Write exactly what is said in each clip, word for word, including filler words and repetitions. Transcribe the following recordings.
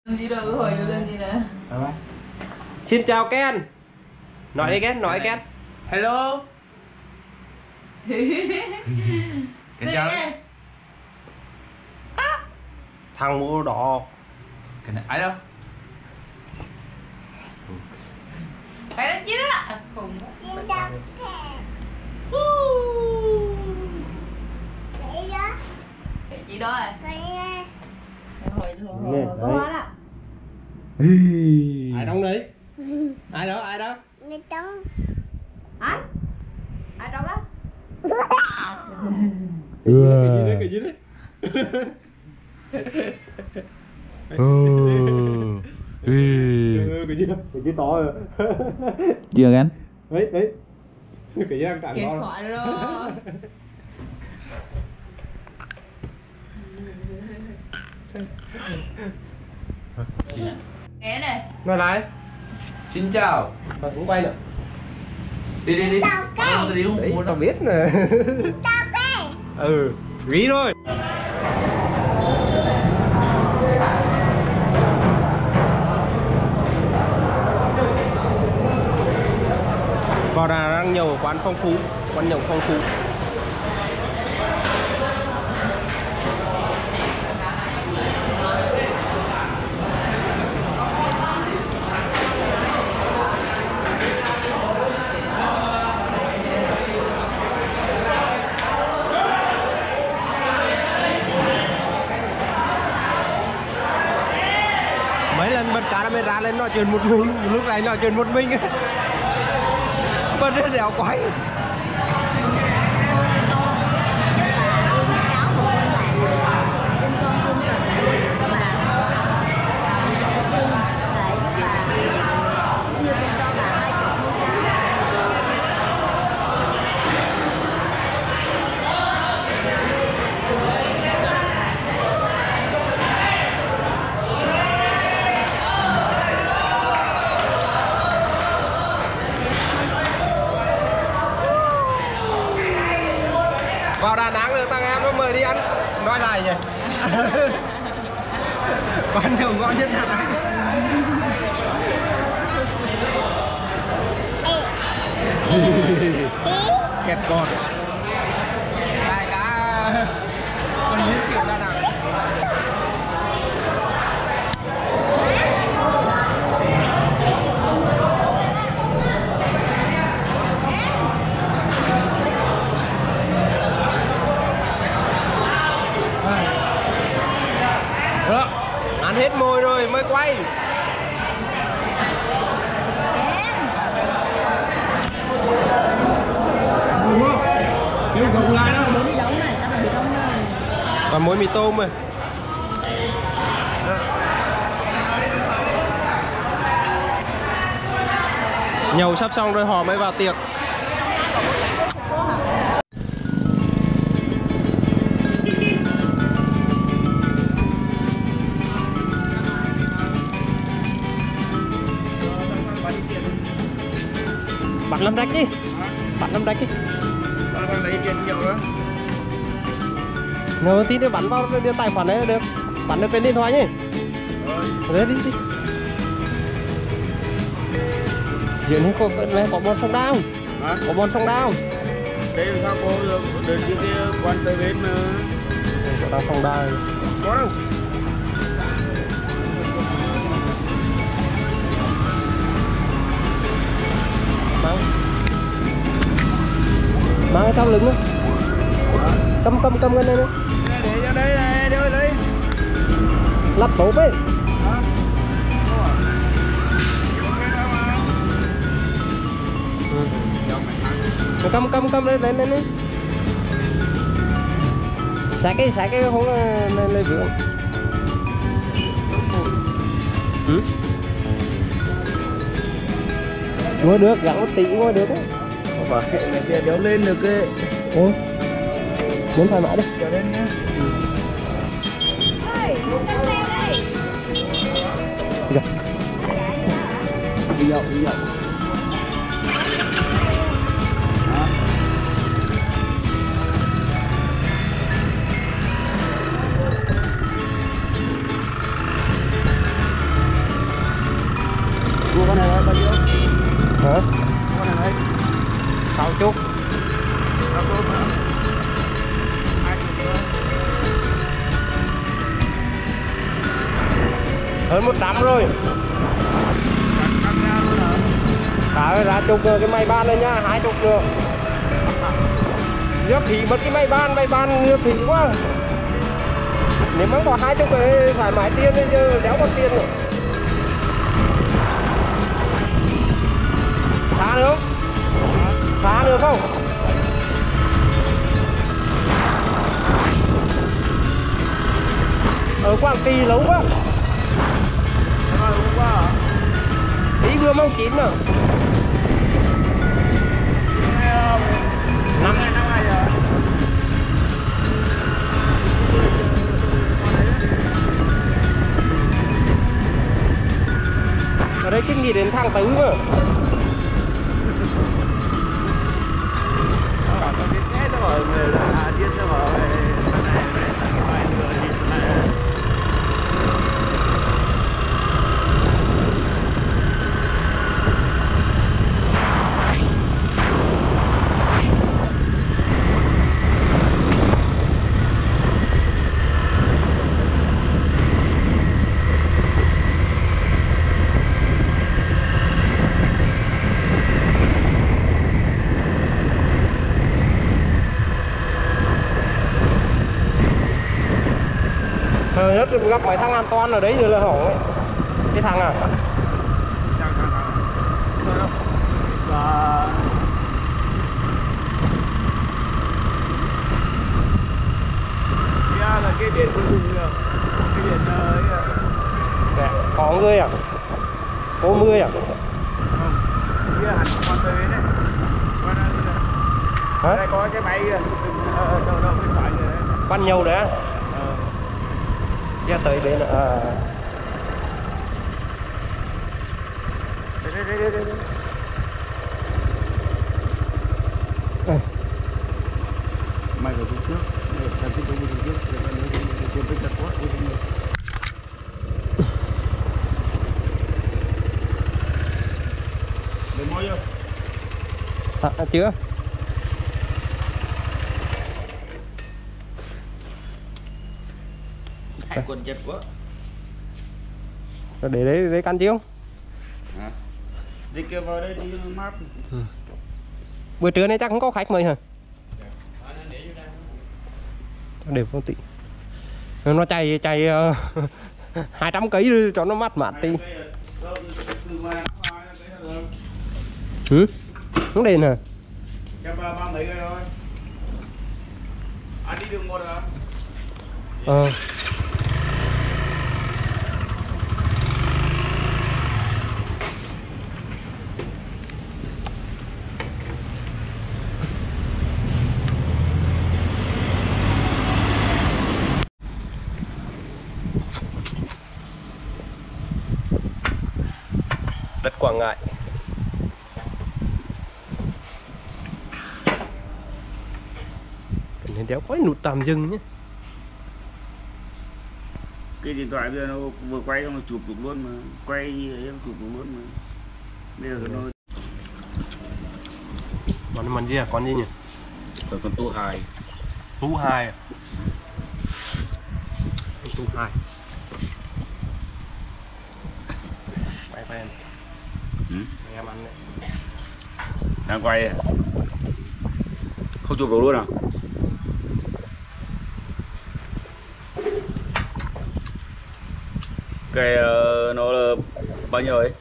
Gì đâu, hỏi cho lên gì nè. Xin chào Ken. Nói đi Ken, nói Ken. Hello. Ken chào. Thằng mũ đỏ. Ken ai đâu? Phải lên chứ đó. Cùng đó. Trên đâu Vậy đó Cái chị đó à? Cái Hỏi hỏi có hóa đó. Ai đóng đấy? Ai đó, ai đó? Mày tông Ai? Ai trong á? Cái gì đấy, cái gì đấy? Cái gì đó, cái gì to rồi. Chưa Ken? Đấy, đấy. Cái gì đang cản Chết con. khỏi rồi. Nghe này. Nói lại. Xin chào. Mà cũng quay nữa. Đi đi đi. Tao đi Đấy, uống tao biết nè. Tao đây Ừ, ghi thôi. Vào Đà Nẵng nhậu quán phong phú, quán nhậu phong phú. Mấy lần bật camera lên nói chuyện một mình, lúc này nói chuyện một mình. Bật lên đèo quay. Vào Đà Nẵng được thằng em nó mời đi ăn. Nói lại nhỉ. Quán nhậu ngon nhất Đà Nẵng. Kẹt con. Đại cá con miếng triệu Đà Nẵng. Đó, ăn hết mồi rồi mới quay. Còn muối mì tôm rồi. Nhậu sắp xong rồi họ mới vào tiệc. Bạn làm rách đi. Bạn làm rách đi. Bạn lấy tiền nhiều đó. Nếu tí nữa bắn vào đưa tài khoản này là được. Bắn được cái điện thoại nhỉ. Rồi đi đi. Chuyện này có, này có bọn sông đao. Hả? Có bọn sông đao. Đây là sao cô đến cái quan tới bên mà. Có đang sông đao. Có đâu. Mang. Mang cái trong lưng á. Cầm cầm cầm cái này nữa. Để cho đây này, đưa đây. Lắp tốt ấy. Ừ. Cầm cầm cầm lên lên lên đi. Xả cái xả cái không lên lên vượng. Ừ. Ngồi được, gắn một tí ngồi được đấy. Và hệ này kia đéo lên được cái. Ừ. Muốn thoải mái đi. Kéo lên nhá. Được. Đi dạo, đi dạo. Hả? Con này mấy? Sáu chục. Sáu chục hả? Hai chục nữa. Hơn một trăm rồi. Cắt ra luôn hả? Cả ra chục cái máy ban này nha, hai chục nữa. Nhấp thì mất cái máy ban, máy ban nhấp thì quá. Nếu mà có hai chục thì phải mãi tiền nên giờ đéo còn tiền nữa. Xa nữa không? Xa nữa không? Ở Quảng Trị lâu quá. Lâu quá hả? Ý vừa mong chín nữa. Năm ngày năm ngày rồi. Ở đây xin nghỉ đến tháng tư mà. Ờ, tôi biết nghe tôi bảo người là điên tôi bảo này này này vài người thì này. Sợ nhất gặp mấy thằng an toàn ở đấy nữa là hỏng ấy. Cái thằng à? Chẳng thằng nào. Và kia là cái điện cuối cùng rồi. Cái điện ấy à. Dạ. Có người à? Có mươi à? Không. Kia hẳn con tới đấy. Con đây là. Hả? Đây có cái máy kìa. Ờ đâu đâu bên phải rồi đấy. Ban nhau đấy á? Ờ. Ra tới bên à. Đây đây đây đây đây. Đây. Mày phải xuống trước. Thằng tiếp tục đi xuống trước. Để con lấy con biết chặt quá. Để môi vô. À, chưa? Hai quần chặt quá. Để đấy đấy căn chiếu. Hả? Đi kêu vào đây đi mát. Ừ. Buổi trưa này chắc không có khách mời hả? Để phương tiện. Nó chạy chạy uh, hai trăm cây rồi cho nó mát mát tí. Ừ? Không đền hả? Cho ba ba mấy cây thôi. Anh đi đường một hả? Ờ. Đất Quảng Ngãi. Cái này đéo có nút tạm dừng nhé. Cái điện thoại bây giờ nó vừa quay xong nó chụp được luôn mà. Quay như thế nó chụp được luôn mà. Bây giờ nó Con mình gì à? Con gì nhỉ? Rồi con tu hài. Tú hai à? Tú hai. Bay bay em. Ừ? Em ăn đấy. Đang quay à? Không chụp được luôn à? Cái uh, nó là bao nhiêu ấy?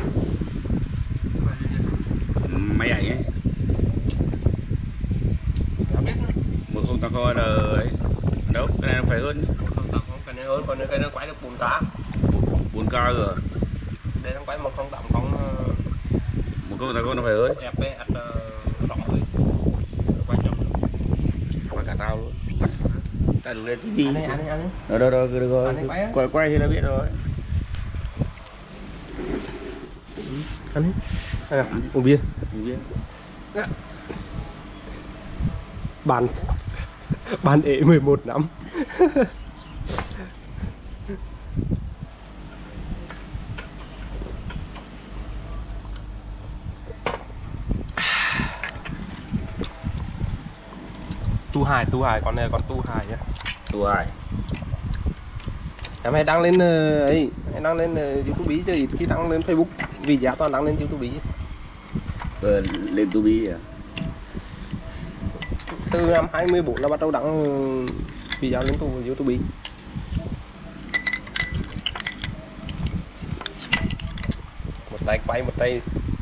Máy ảnh ấy. Một không tám không là ấy. Đâu, cái này nó phải hơn. Không tám không, cái này hơn, còn cái nó quay được bốn K. bốn K rồi. Đây nó quay một không tám không. Một không tám không nó phải hơn. F P S rộng rồi. Quay chậm. Quay cả tao luôn. Ta được lên tí đi. Anh ấy, anh ấy, anh ấy. Rồi, rồi, rồi, được rồi. Quay, quay quay thì đã biết rồi. Anh ấy. Đây à, uống bia. Uống bia. Bán bán ế mười một năm. Tu Hải, Tu Hải, con này là con Tu Hải nhá. Tu Hải. Em hay đăng lên ờ, ấy, hay đăng lên uh, YouTube chứ ít khi đăng lên Facebook, vì giá toàn đăng lên YouTube. Ờ, lên Tu Bí à? Từ năm hai mươi bốn là bắt đầu đăng video lên tu YouTube. Một tay quay, một tay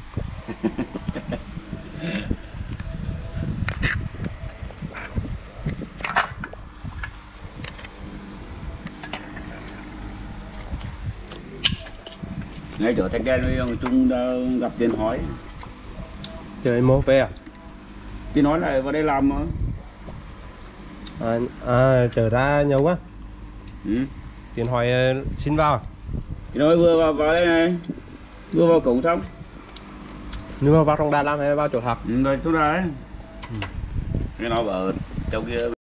ngay chỗ Thanh Đen với ông Trung đã gặp Tiền Hói. trời mô về à? Tiền Hói lại vào đây làm mà. À, à trở ra nhiều quá. Ừ. Tiền hỏi uh, xin vào. Tiền Hói vừa vào, vào đây này, vừa vào cổng xong. Nhưng mà vào trong đàn làm hay vào chỗ học? Ừ, rồi chỗ đấy. Ừ. Cái nó bảo trong kia